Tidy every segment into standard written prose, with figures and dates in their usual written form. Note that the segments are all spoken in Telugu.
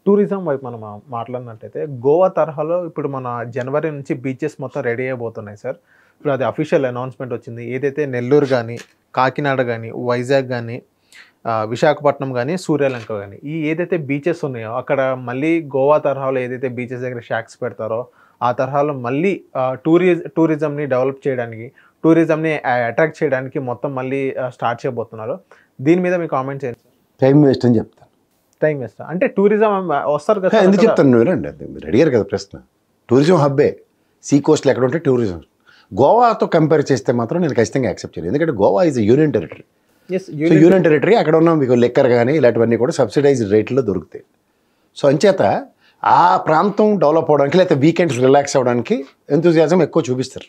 టూరిజం వైపు మనం మాట్లాడినట్టయితే గోవా తరహాలో ఇప్పుడు మన జనవరి నుంచి బీచెస్ మొత్తం రెడీ అయిపోతున్నాయి సార్. ఇప్పుడు అది అఫీషియల్ అనౌన్స్మెంట్ వచ్చింది. ఏదైతే నెల్లూరు కానీ, కాకినాడ కానీ, వైజాగ్ కానీ, విశాఖపట్నం కానీ, సూర్యలంక కానీ ఈ ఏదైతే బీచెస్ ఉన్నాయో అక్కడ మళ్ళీ గోవా తరహాలో ఏదైతే బీచెస్ దగ్గర షాక్స్ పెడతారో ఆ తరహాలో మళ్ళీ టూరిజంని డెవలప్ చేయడానికి, టూరిజంని అట్రాక్ట్ చేయడానికి మొత్తం మళ్ళీ స్టార్ట్ చేయబోతున్నారు. దీని మీద మీ కామెంట్స్ ఏంటి? టైం వేస్ట్ అని చెప్తాను. టైం వేస్ట్ అంటే టూరిజం వస్తారు కదా, ఎందుకు చెప్తాను నువ్వు రండి. మీరు అడిగారు కదా ప్రశ్న. టూరిజం హబ్బే, సీ కోస్ట్లు ఎక్కడ ఉంటే టూరిజం. గోవాతో కంపేర్ చేస్తే మాత్రం నేను ఖచ్చితంగా యాక్సెప్ట్ చేయను. ఎందుకంటే Goa is union territory. So union territory అక్కడ ఉన్న మీకు లెక్కర్ కానీ ఇలాంటివన్నీ కూడా సబ్సిడైజ్డ్ రేట్లో దొరుకుతాయి. సో అంచేత ఆ ప్రాంతం డెవలప్ అవడానికి లేకపోతే వీకెండ్స్ రిలాక్స్ అవ్వడానికి ఎంతూజియాజం ఎక్కువ చూపిస్తారు.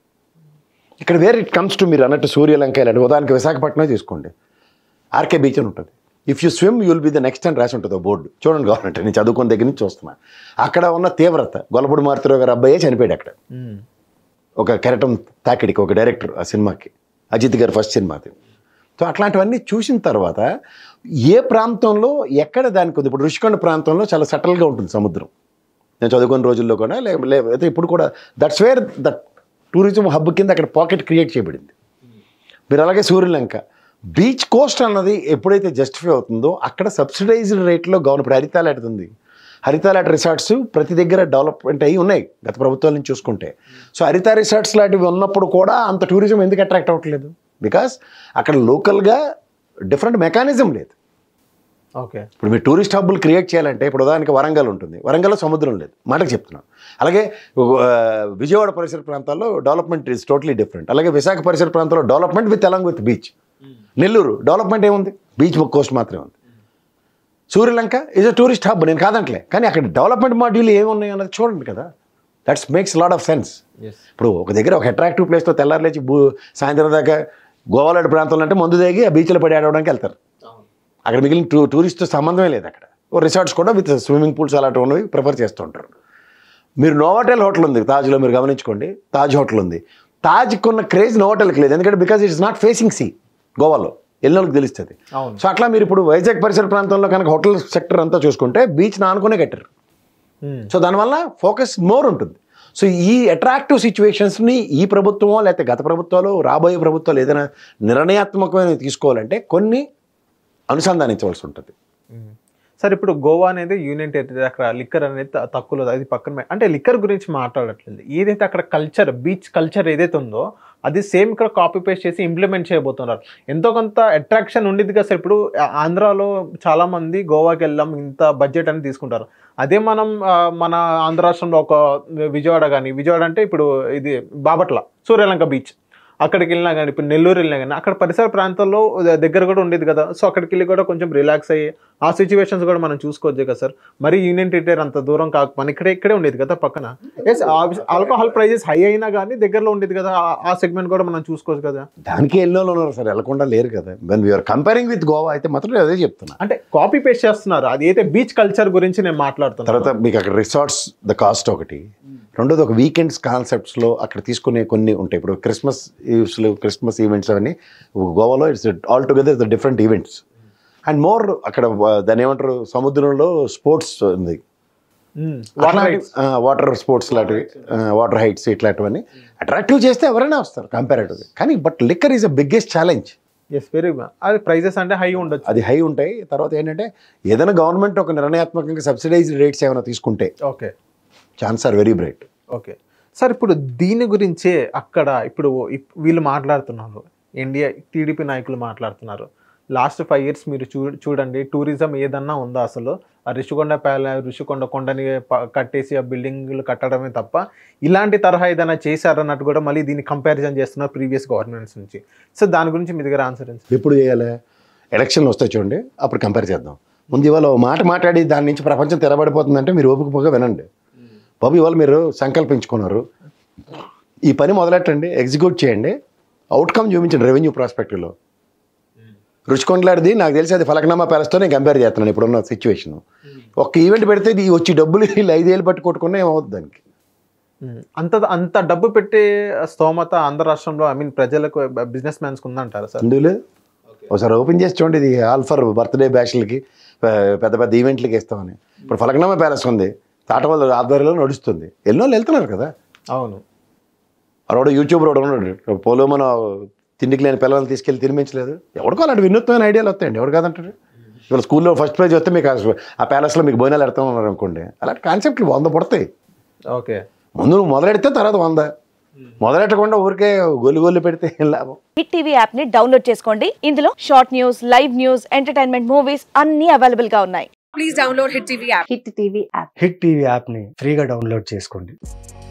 ఇక్కడ వేర్ ఇట్ కమ్స్ టు మీరు అన్నట్టు సూర్యలంక ఇలాంటి ఉదాహరణకి విశాఖపట్నం తీసుకోండి, ఆర్కే బీచ్ అని ఉంటుంది. If you swim you will be the next అని రాసి ఉంటుంది బోర్డు. చూడండి కావాలంటే, నేను చదువుకున్న దగ్గర నుంచి చూస్తున్నా. అక్కడ ఉన్న తీవ్రత, గొల్లపూడి మారుతిరావు గారు అబ్బాయే చనిపోయాడు అక్కడ ఒక కెరటం తాకిడికి, ఒక డైరెక్టర్ ఆ సినిమాకి, అజిత్ గారు ఫస్ట్ సినిమాకి. సో అట్లాంటివన్నీ చూసిన తర్వాత ఏ ప్రాంతంలో ఎక్కడ దానికి ఉంది. ఇప్పుడు రుషికొండ ప్రాంతంలో చాలా సటల్గా ఉంటుంది సముద్రం. నేను చదువుకున్న రోజుల్లో కూడా లేకపోతే ఇప్పుడు కూడా that's where that tourism hub కింద అక్కడ పాకెట్ క్రియేట్ చేయబడింది. మీరు అలాగే సూర్యలంక బీచ్ కోస్ట్ అన్నది ఎప్పుడైతే జస్టిఫై అవుతుందో అక్కడ సబ్సిడైజ్డ్ రేట్లో గవర్నమెంట్ హరితాలాట్ ఉంది. హరితాలాట్ రిసార్ట్స్ ప్రతి దగ్గర డెవలప్మెంట్ అయ్యి ఉన్నాయి గత ప్రభుత్వాల నుంచి చూసుకుంటే. సో హరిత రిసార్ట్స్ లాంటివి ఉన్నప్పుడు కూడా అంత టూరిజం ఎందుకు అట్రాక్ట్ అవ్వట్లేదు? బికాస్ అక్కడ లోకల్గా డిఫరెంట్ మెకానిజం లేదు. ఓకే, ఇప్పుడు మీరు టూరిస్ట్ హబ్బులు క్రియేట్ చేయాలంటే ఇప్పుడు ఉదాహరణకి వరంగల్ ఉంటుంది, వరంగల్లో సముద్రం లేదు, మాటకు చెప్తున్నాను. అలాగే విజయవాడ పరిసర ప్రాంతాల్లో డెవలప్మెంట్ ఈజ్ టోటలీ డిఫరెంట్. అలాగే విశాఖ పరిసర ప్రాంతాల్లో development with along with beach. Nellore development ఏముంది? బీచ్ కోస్ట్ మాత్రమే ఉంది. Suryalanka is a tourist hub, నేను కాదంటలే, కానీ అక్కడ డెవలప్మెంట్ మాడ్యూల్ ఏమున్నాయి అన్నది చూడండి కదా. That's makes lot of sense. ఇప్పుడు ఒక దగ్గర ఒక అట్రాక్టివ్ ప్లేస్లో తెల్లారి లేచి సాయంత్రం దాకా గోవాలాంటి ప్రాంతంలో అంటే మందు దిగి ఆ బీచ్లో పడి ఆడవడానికి వెళ్తారు. అక్కడ మిగిలిన టూరిస్ట్తో సంబంధమే లేదు. అక్కడ రిసార్ట్స్ కూడా విత్ స్విమ్మింగ్ పూల్స్ అలాంటివి ఉన్నవి ప్రిఫర్ చేస్తూ ఉంటారు. మీరు నోవాటెల్ హోటల్ ఉంది తాజ్లో, మీరు గమనించుకోండి, తాజ్ హోటల్ ఉంది. తాజ్కి ఉన్న క్రేజ్ నోవాటెల్కి లేదు, ఎందుకంటే because it's not facing sea. గోవాలో ఎన్నోళ్ళకి తెలుస్తుంది. సో అట్లా మీరు ఇప్పుడు వైజాగ్ పరిసర ప్రాంతంలో కనుక హోటల్ సెక్టర్ అంతా చూసుకుంటే బీచ్ ఆనుకునే కట్టారు. సో దానివల్ల ఫోకస్ మోర్ ఉంటుంది. సో ఈ అట్రాక్టివ్ సిచ్యువేషన్స్ని ఈ ప్రభుత్వమో లేకపోతే గత ప్రభుత్వాలు, రాబోయే ప్రభుత్వాలు ఏదైనా నిర్ణయాత్మకమైన తీసుకోవాలంటే కొన్ని అనుసంధానించవలసి ఉంటుంది. సార్ ఇప్పుడు గోవా అనేది యూనియన్ టెరిటరీ, అక్కడ లిక్కర్ అనేది తక్కువలో, అది పక్కన అంటే లిక్కర్ గురించి మాట్లాడట్లేదు. ఏదైతే అక్కడ కల్చర్, బీచ్ కల్చర్ ఏదైతే ఉందో అది సేమ్ ఇక్కడ కాపీ పేస్ట్ చేసి ఇంప్లిమెంట్ చేయబోతున్నారు. ఎంతో కొంత అట్రాక్షన్ ఉండిద్ది కదా సార్. ఇప్పుడు ఆంధ్రాలో చాలామంది గోవాకి వెళ్ళాం ఇంత బడ్జెట్ అని తీసుకుంటారు. అదే మనం మన ఆంధ్ర రాష్ట్రంలో ఒక విజయవాడ అంటే ఇప్పుడు ఇది బాపట్ల సూర్యలంక బీచ్, అక్కడికి వెళ్ళినా కానీ, ఇప్పుడు నెల్లూరు వెళ్ళినా కానీ అక్కడ పరిసర ప్రాంతాల్లో దగ్గర కూడా ఉండేది కదా. సో అక్కడికి వెళ్ళి కూడా కొంచెం రిలాక్స్ అయ్యి ఆ సిచ్యువేషన్స్ కూడా మనం చూసుకోవచ్చు కదా సార్. మరి యూనియన్ టెరిటరీ అంత దూరం కాకపోతే ఇక్కడే ఉండేది కదా పక్కన. ఆల్కహాల్ ప్రైజెస్ హై అయినా కానీ దగ్గరలో ఉండేది కదా, ఆ సెగ్మెంట్ కూడా మనం చూసుకోవచ్చు కదా. దానికి ఎన్నోళ్ళు ఉన్నారు సార్, వెళ్ళకుండా లేరు కదా. When we are comparing with Goa అయితే మాత్రం అదే చెప్తున్నా. అంటే కాపీ పేస్ట్ చేస్తున్నారు. అది అయితే బీచ్ కల్చర్ గురించి నేను మాట్లాడుతున్నాను. తర్వాత మీకు అక్కడ రిసార్ట్స్ ద కాస్ట్ ఒకటి, రెండోది ఒక వీకెండ్స్ కాన్సెప్ట్స్లో అక్కడ తీసుకునే కొన్ని ఉంటాయి. ఇప్పుడు క్రిస్మస్ ఈవెంట్స్ అవన్నీ గోవాలో it's all together the different events. And more అక్కడ దాన్ని ఏమంటారు, సముద్రంలో స్పోర్ట్స్ ఉంది, వాటర్ స్పోర్ట్స్ లాంటివి, వాటర్ హైట్స్ ఇట్లాంటివన్నీ అట్రాక్టివ్ చేస్తే ఎవరైనా వస్తారు కంపారేటివ్గా. కానీ but liquor is the biggest challenge. అది ప్రైజెస్ అంటే హై ఉండొచ్చు, అది హై ఉంటాయి. తర్వాత ఏంటంటే ఏదైనా గవర్నమెంట్ ఒక నిర్ణయాత్మకంగా సబ్సిడైజ్డ్ రేట్స్ ఏమైనా తీసుకుంటే okay, chance are very bright. Okay sir, ఇప్పుడు దీని గురించే అక్కడ ఇప్పుడు వీళ్ళు మాట్లాడుతున్నారు, ఇండియా టీడీపీ నాయకులు మాట్లాడుతున్నారు. లాస్ట్ 5 years మీరు చూడండి, టూరిజం ఏదన్నా ఉందా అసలు? ఆ ఋషికొండ కొండని కట్టేసి ఆ బిల్డింగ్లు కట్టడమే తప్ప ఇలాంటి తరహా ఏదైనా చేశారన్నట్టు కూడా మళ్ళీ దీన్ని కంపారిజన్ చేస్తున్నారు ప్రీవియస్ గవర్నమెంట్స్ నుంచి. సో దాని గురించి మీ దగ్గర ఆన్సర్ ఏంటి? ఎప్పుడు చేయాలి? ఎలక్షన్లు వస్తాయి చూడండి, అప్పుడు కంపేర్ చేద్దాం. ముందు ఇవాళ మాట మాట్లాడి దాని నుంచి ప్రపంచం తెరబడిపోతుందంటే మీరు ఓపికగా వినండి. బాబు ఇవాళ మీరు సంకల్పించుకున్నారు, ఈ పని మొదలెట్టండి, ఎగ్జిక్యూట్ చేయండి, అవుట్కమ్ చూపించండి. రెవెన్యూ ప్రాస్పెక్టివ్లో రుచికొండలాడిది నాకు తెలిసి అది ఫలక్నామా ప్యాలెస్తో నేను కంపేర్ చేస్తున్నాను ఇప్పుడున్న సిచ్యువేషన్. ఒక ఈవెంట్ పెడితే వచ్చి డబ్బులు వీళ్ళు 5 ఏళ్ళు పట్టి కొట్టుకున్నా ఏమవుతుంది దానికి? అంత డబ్బు పెట్టే స్తోమత ఆంధ్ర రాష్ట్రంలో ప్రజలకు, బిజినెస్ మ్యాన్స్కి ఉందంటారా సార్? అందులో ఒకసారి ఓపెన్ చేసి చూడండి, ఇది ఆల్ ఫర్ బర్త్డే బ్యాష్లకి పెద్ద పెద్ద ఈవెంట్లకి ఇస్తామని. ఇప్పుడు ఫలక్నామా ప్యాలెస్ ఉంది, తాటవాళ్ళ ఆధ్వర్యంలో నడుస్తుంది, ఎన్నో వాళ్ళు వెళ్తున్నారు కదా. అవును. అక్కడ యూట్యూబ్ రోడ్ ఉన్నాడు, పోలో మన తిండికి లేని పిల్లల్ని తీసుకెళ్ళి తినిపించలేదు. ఎవరికో అలాంటి వినూత్నమైన ఐడియాలు వస్తాయండి, ఎవరు కాదంటారు. ఇవాళ స్కూల్లో ఫస్ట్ ప్రైజ్ వస్తే మీకు ఆ ప్యాలెస్లో మీకు భోజనాలు పెడతా ఉన్నారు అనుకోండి, అలాంటి కాన్సెప్ట్లు 100 పుడతాయి. ఓకే, ముందు నువ్వు మొదలెడితే తర్వాత 100, మొదలెట్టకుండా ఊరికే గొల్లు పెడితే ఏం లాభం. హిట్ టీవీ యాప్ ని డౌన్లోడ్ చేసుకోండి. ఇందులో short news, live news, entertainment movies అన్ని అవైలబుల్ గా ఉన్నాయి. Please download hit TV app. Hit TV యాప్ని ఫ్రీగా డౌన్లోడ్ చేసుకోండి.